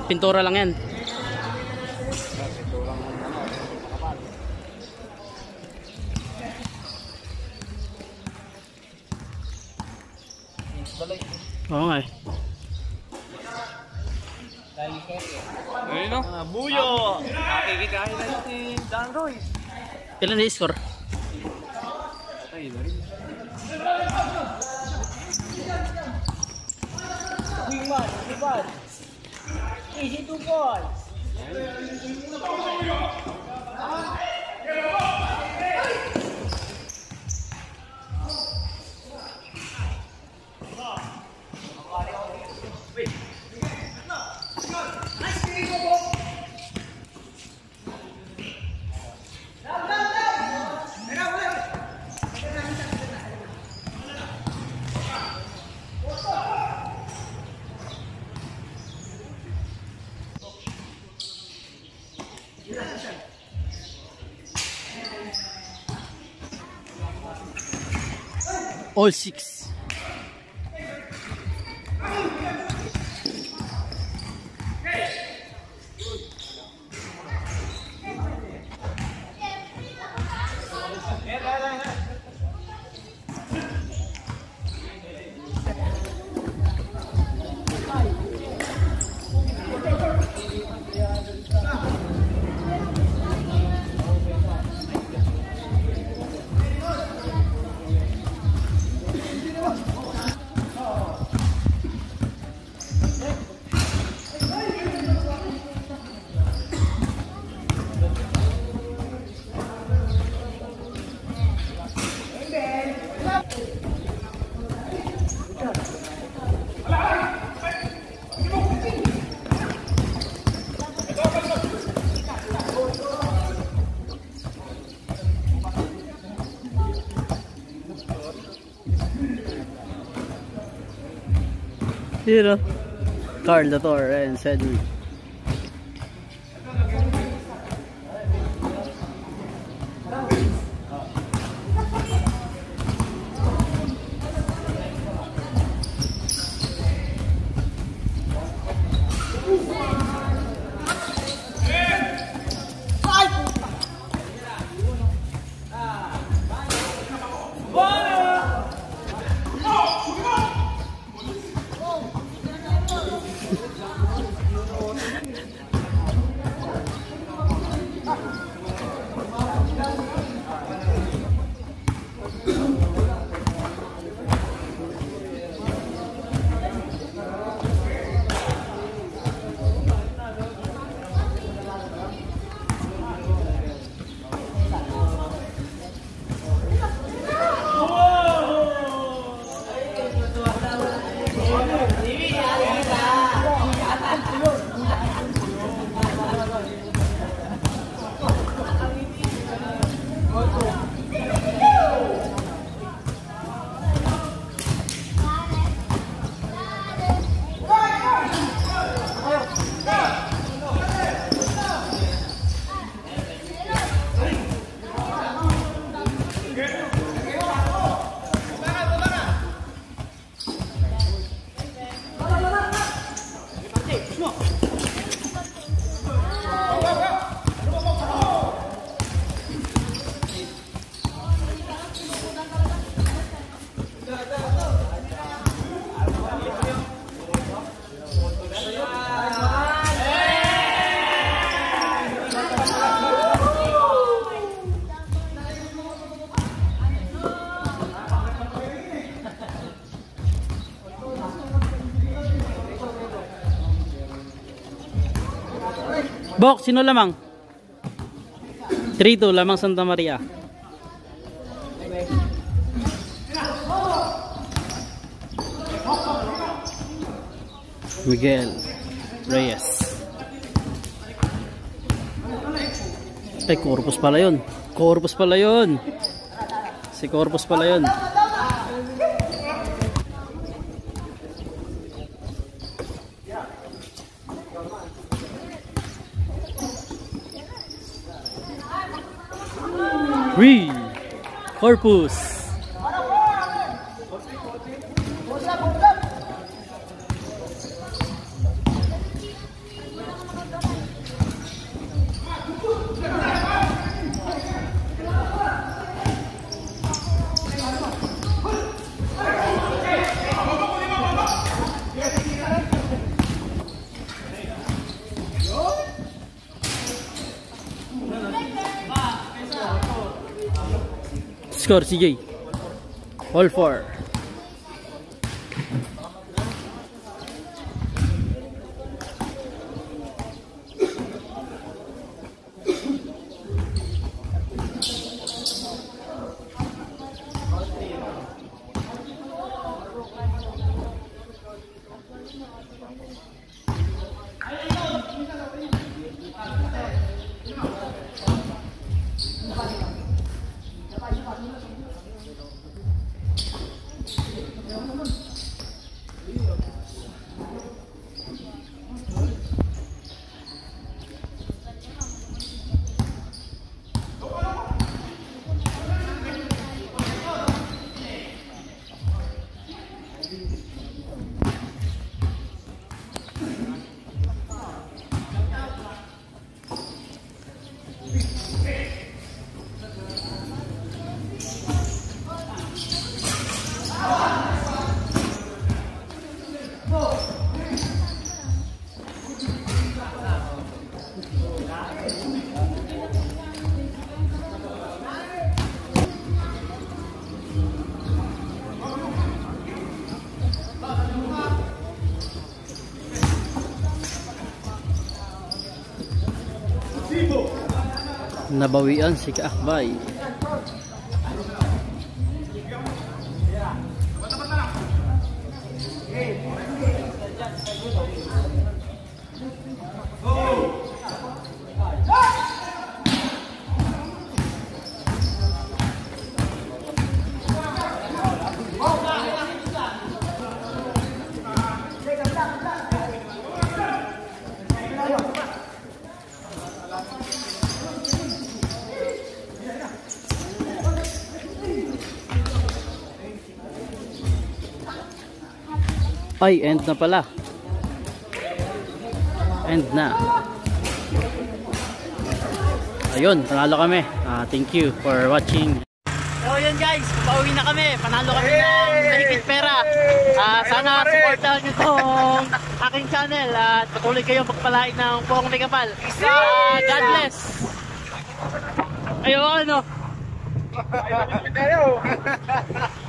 Pintura lang yan. Oo nga eh. Ayun no? Buyo! Nakikikain na si Dan Royce. Ilan na score? Patay na rin. Wingman, wingman. Easy 2 balls. All 6. You know, Carl the Thor and Cedric. Bok, sino lamang? 3-2 lamang Santa Maria. Miguel Reyes. Ay, Corpus pala yun. Corpus pala yun. Si Corpus pala yun. Wee! Corpus! Score, CJ. All 4. Nabawian si Kaakbay. Ay, end na pala. End na. Ayun, panalo kami. Thank you for watching. So yun guys, pauwi na kami. Panalo kami ng mahigit pera. Sana supportahan nyo tong aking channel at patuloy kayong magpalain ng buong Megapal. God bless. Ayun, ano?